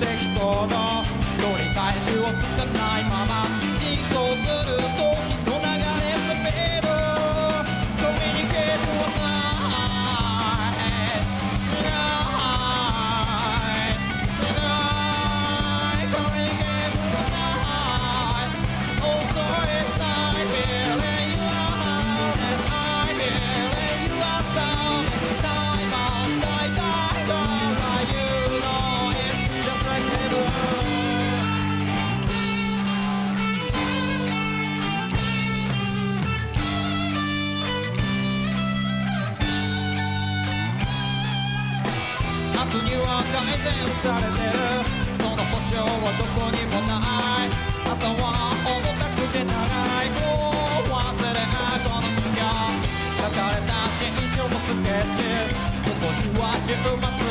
てきそうだ取り返しをつかないまま進行する時の流れスピードコミュニケーションはないコミュニケーションはない Also it's I feeling you are honest I feeling you are sound time on time time alright you know it's just like never明日には改善されてるその保証はどこにもない朝は重たくて長いもう忘れないこの瞬間書かれた新書もスケッチそこには週末